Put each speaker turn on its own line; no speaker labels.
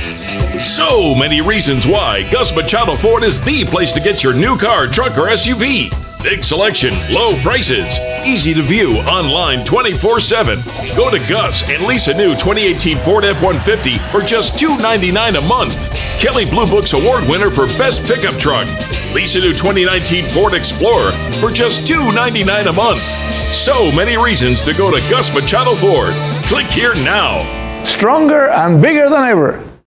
So many reasons why Gus Machado Ford is the place to get your new car, truck, or SUV. Big selection, low prices, easy to view online 24/7. Go to Gus and lease a new 2018 Ford F150 for just $299 a month. Kelley Blue Book's award winner for Best Pickup Truck. Lease a new 2019 Ford Explorer for just $299 a month. So many reasons to go to Gus Machado Ford. Click here now.
Stronger and bigger than ever.